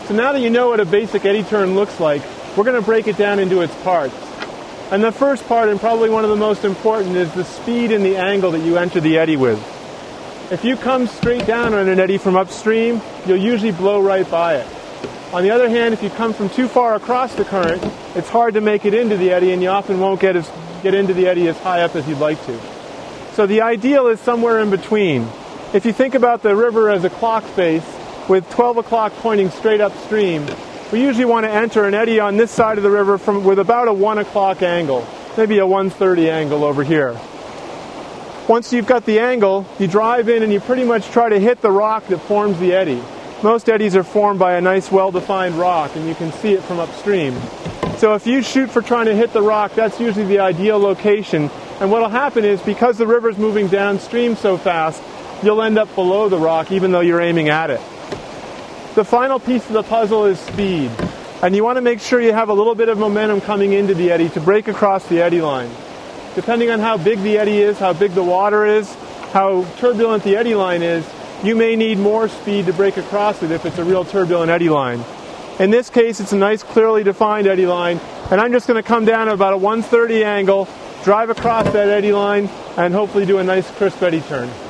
So now that you know what a basic eddy turn looks like, we're going to break it down into its parts. And the first part, and probably one of the most important, is the speed and the angle that you enter the eddy with. If you come straight down on an eddy from upstream, you'll usually blow right by it. On the other hand, if you come from too far across the current, it's hard to make it into the eddy, and you often won't get into the eddy as high up as you'd like to. So the ideal is somewhere in between. If you think about the river as a clock face, with 12 o'clock pointing straight upstream, we usually want to enter an eddy on this side of the river with about a 1 o'clock angle, maybe a 1:30 angle over here. Once you've got the angle, you drive in and you pretty much try to hit the rock that forms the eddy. Most eddies are formed by a nice well-defined rock, and you can see it from upstream. So if you shoot for trying to hit the rock, that's usually the ideal location. And what will happen is, because the river's moving downstream so fast, you'll end up below the rock even though you're aiming at it. The final piece of the puzzle is speed. And you want to make sure you have a little bit of momentum coming into the eddy to break across the eddy line. Depending on how big the eddy is, how big the water is, how turbulent the eddy line is, you may need more speed to break across it if it's a real turbulent eddy line. In this case, it's a nice, clearly defined eddy line, and I'm just going to come down at about a 1:30 angle, drive across that eddy line, and hopefully do a nice crisp eddy turn.